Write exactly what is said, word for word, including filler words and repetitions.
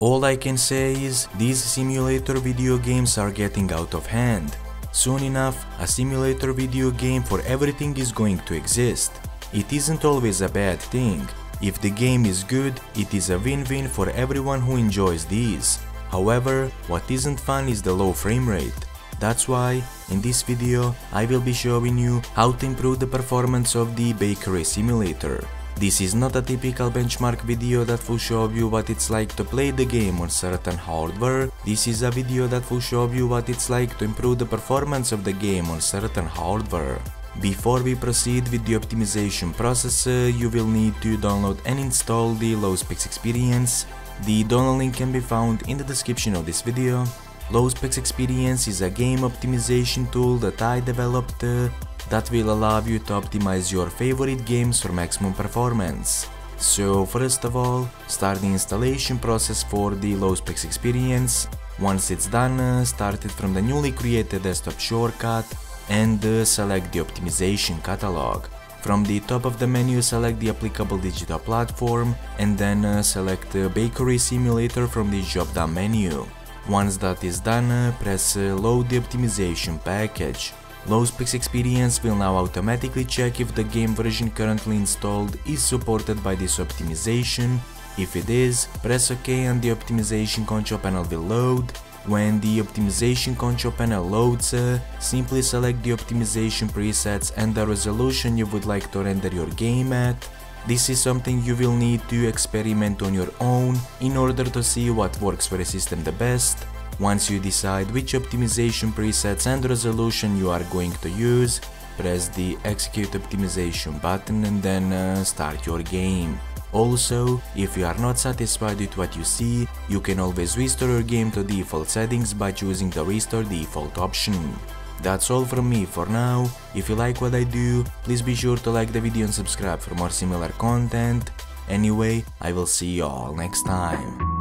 All I can say is, these simulator video games are getting out of hand. Soon enough, a simulator video game for everything is going to exist. It isn't always a bad thing. If the game is good, it is a win-win for everyone who enjoys these. However, what isn't fun is the low frame rate. That's why, in this video, I will be showing you how to improve the performance of the Bakery Simulator. This is not a typical benchmark video that will show you what it's like to play the game on certain hardware. This is a video that will show you what it's like to improve the performance of the game on certain hardware. Before we proceed with the optimization process, uh, you will need to download and install the LowSpecs Experience. The download link can be found in the description of this video. LowSpecs Experience is a game optimization tool that I developed uh, that will allow you to optimize your favorite games for maximum performance. So first of all, start the installation process for the LowSpecs Experience. Once it's done, uh, start it from the newly created desktop shortcut and uh, select the optimization catalog. From the top of the menu, select the applicable digital platform and then uh, select the Bakery Simulator from the drop-down menu. Once that is done, uh, press uh, load the optimization package. LowSpecs Experience will now automatically check if the game version currently installed is supported by this optimization. If it is, press OK and the optimization control panel will load. When the optimization control panel loads, uh, simply select the optimization presets and the resolution you would like to render your game at. This is something you will need to experiment on your own in order to see what works for the system the best. Once you decide which optimization presets and resolution you are going to use, press the Execute Optimization button and then uh, start your game. Also, if you are not satisfied with what you see, you can always restore your game to default settings by choosing the Restore Default option. That's all from me for now. If you like what I do, please be sure to like the video and subscribe for more similar content. Anyway, I will see you all next time.